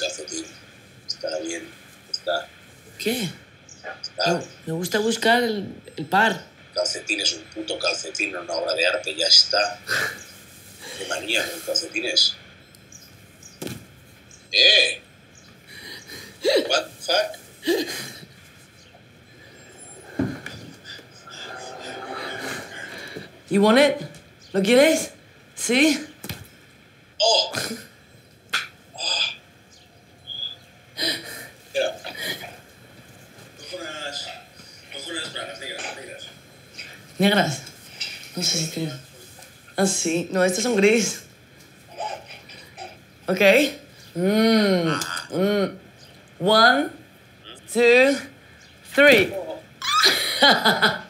calcetín. Está bien. Está. ¿Qué? Está. Me gusta buscar el par. Calcetín es un puto calcetín, no una obra de arte, ya está. Qué manía con calcetines. What the fuck? You want it? ¿Lo quieres? ¿Sí? Oh. Mira. Cojo unas bragas negras. ¿Negras? No sé si tiene. Ah, sí. No, estas son gris. Ok. 1, 2, 3.